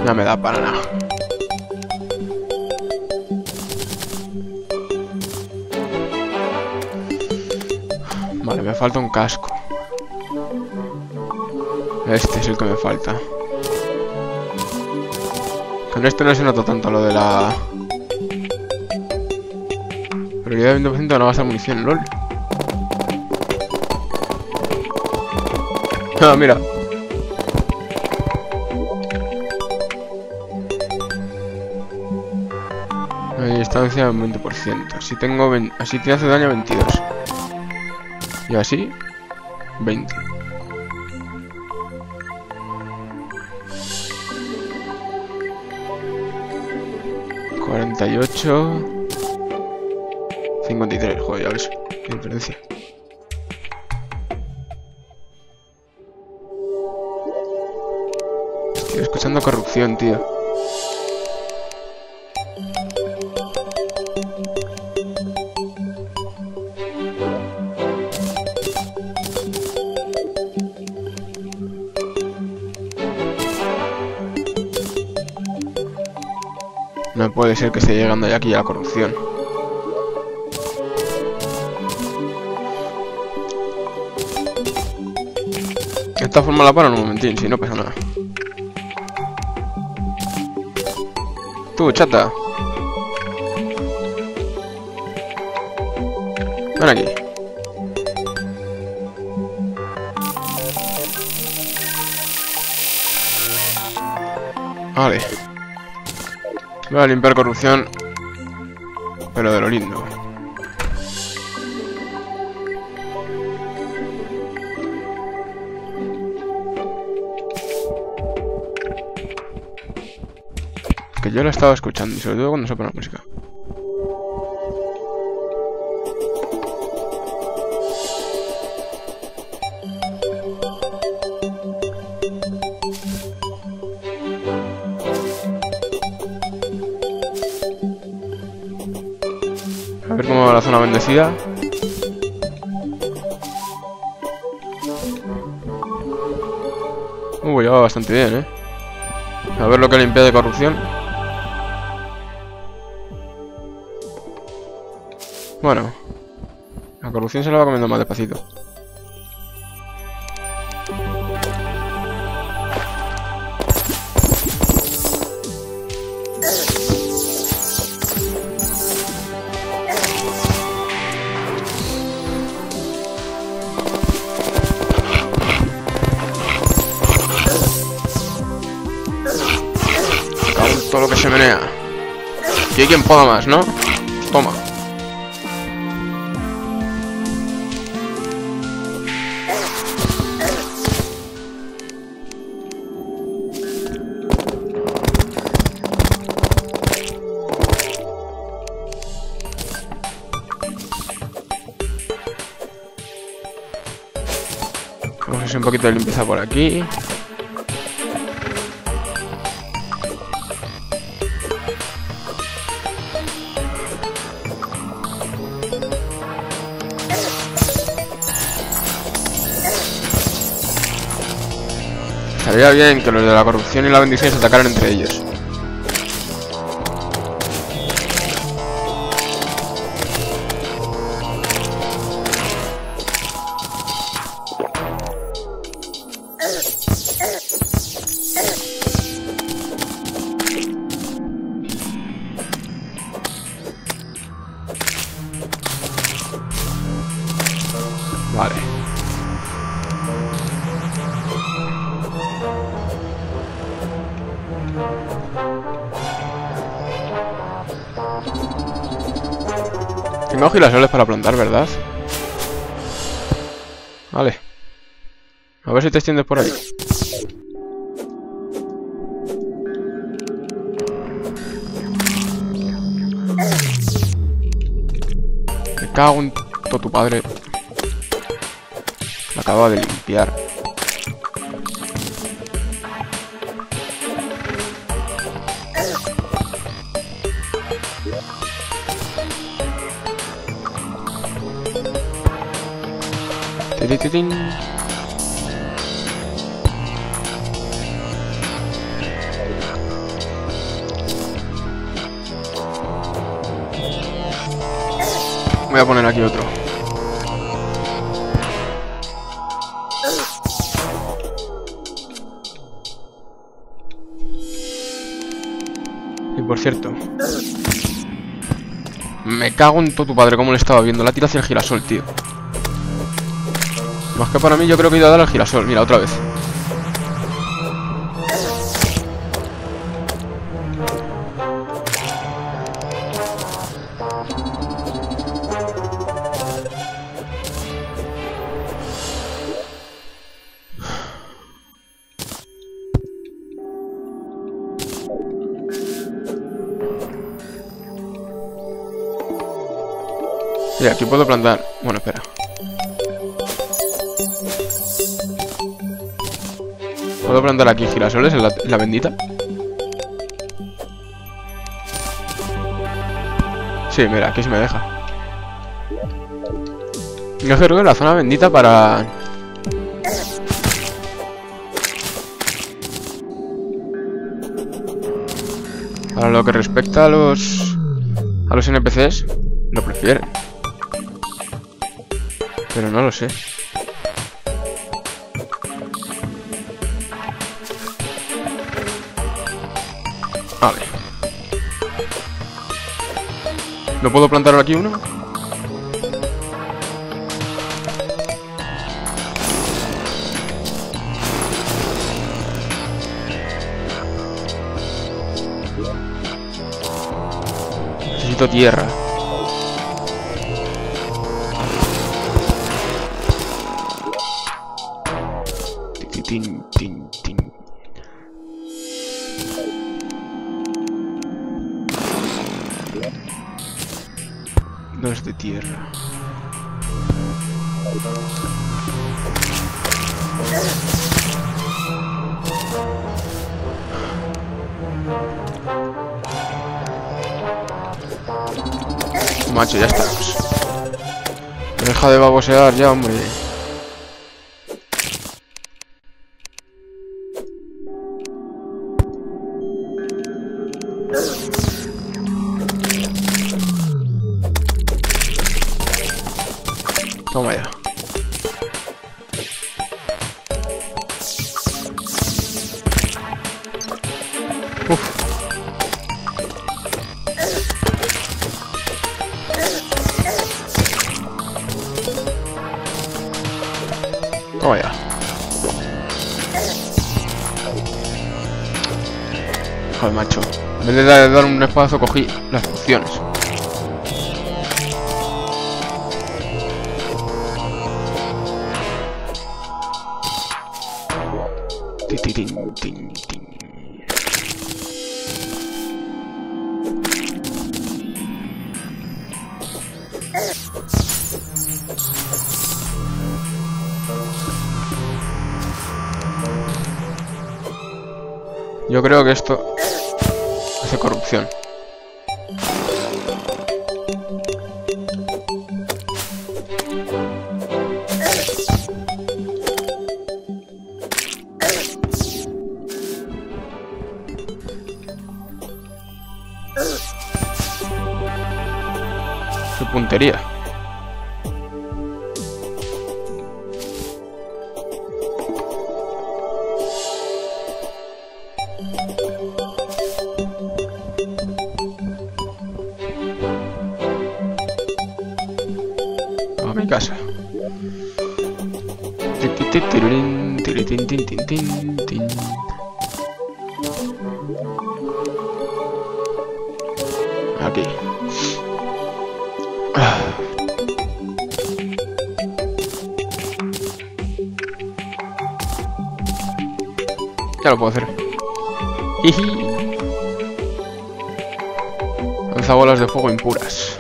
No me da para nada. Vale, me falta un casco. Este es el que me falta. Con este no se nota tanto lo de la... Prioridad de 20% no gastar munición, lol. Ah, mira. Distancia un 20%. Si tengo así te hace daño 22. Y así 20. ...48... 53, joder, ya ves, qué diferencia. Estoy escuchando corrupción, tío. No puede ser que esté llegando ya aquí a la corrupción. De esta forma la paro en un momentín, si no pasa nada. Tú, chata. Ven aquí. Vale. Voy a limpiar corrupción, pero de lo lindo. Es que yo la estaba escuchando, y sobre todo cuando se pone la música. A ver cómo va la zona bendecida. Ya va bastante bien, A ver lo que limpia de corrupción. Bueno, la corrupción se la va comiendo más despacito. Todo lo que se menea. Y hay quien pueda más, ¿no? Toma. Vamos a hacer un poquito de limpieza por aquí. Estaría bien que los de la corrupción y la bendición se atacaran entre ellos. Vale. Tengo girasoles para plantar, ¿verdad? Vale. A ver si te extiendes por ahí. Me cago en todo tu padre. Me acabo de limpiar. ¡Tiritín! Voy a poner aquí otro. Y por cierto, me cago en todo tu padre, como le estaba viendo. La tira hacia el girasol, tío. Más que para mí, yo creo que he ido a dar al girasol. Mira, otra vez. Sí, aquí puedo plantar. Bueno, espera. ¿Puedo plantar aquí girasoles en la bendita? Sí, mira, aquí sí me deja. Yo creo que la zona bendita para... Para lo que respecta a los NPCs, lo prefieren. Pero no lo sé. Vale. ¿No puedo plantar aquí uno? Necesito tierra. Tin, tin, tin. Dos de tierra. Macho, ya estamos. Deja de babosear ya, hombre. Toma ya. Uf. Toma ya. Joder, macho. En vez de dar un espacio, cogí las pociones. Tin, tin, tin. Yo creo que esto hace corrupción. Qué puntería. A mi casa. Aquí. Ya lo puedo hacer. Lanza bolas de fuego impuras.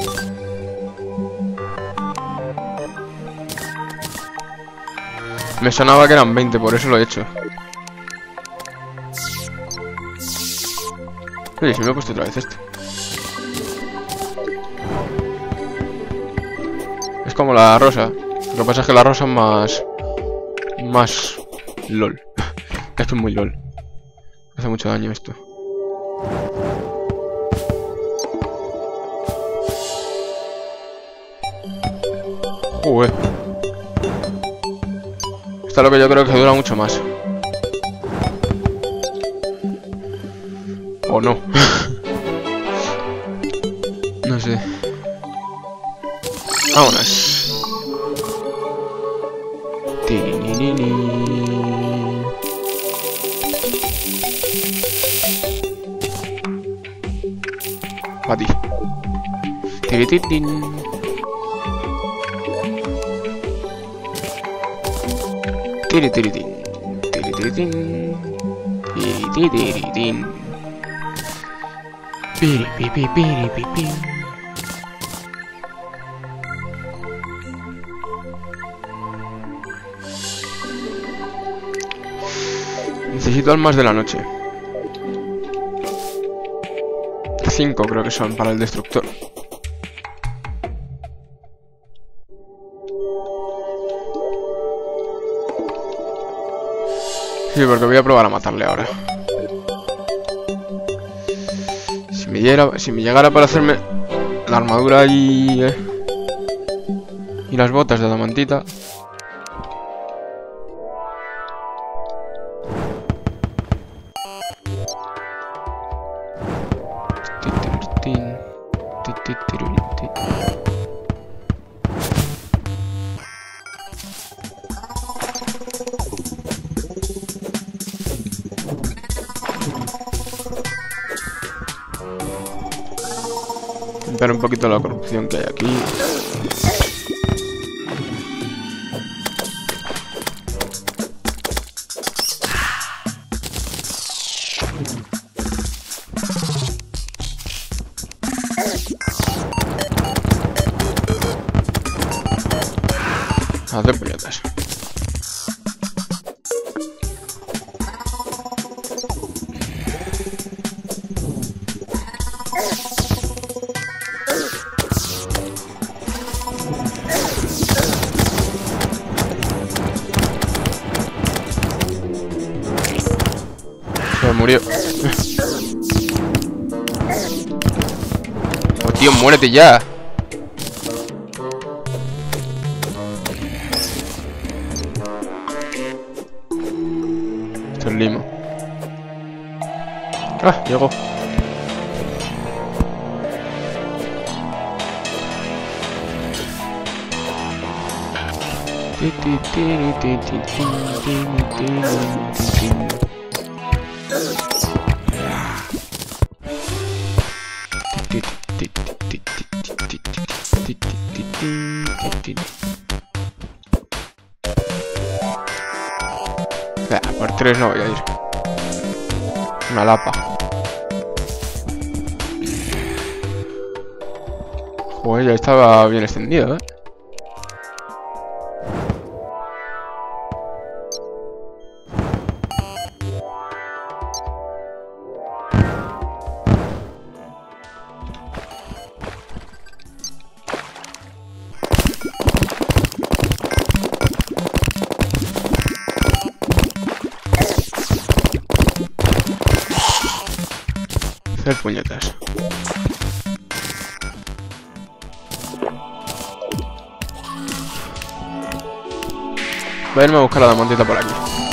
Me sonaba que eran 20, por eso lo he hecho. Oye, si me he puesto otra vez esto. Es como la rosa. Lo que pasa es que la rosa es más LOL. Que esto es muy LOL. Hace mucho daño esto. Joder. Esto es lo que yo creo que dura mucho más. O no. No sé. Vámonos. A ti. Tirititín. Tirititín. Tirititín. Tirititín. Piri. Necesito almas de la noche. 5 creo que son para el destructor. Sí, porque voy a probar a matarle ahora. Si me llegara para hacerme la armadura y las botas de adamantita. Limpiar un poquito la corrupción que hay aquí. Hacer puñetas. Se murió. Oh, tío, muérete ya. Esto es limo. Ah, llegó. Por 3 no voy a ir. Una lapa. Joder, ya estaba bien extendido, ¿eh? Hacer puñetas. Voy a irme a buscar la diamantita por aquí.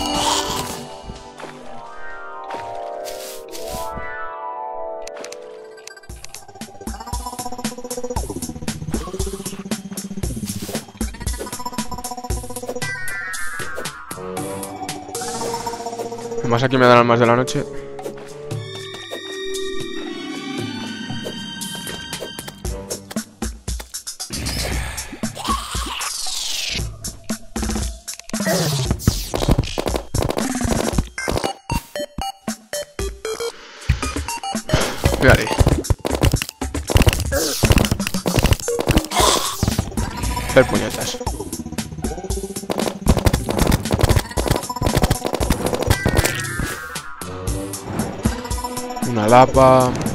Además aquí me dan almas de la noche. Vale. Hacer puñetas. Una lapa.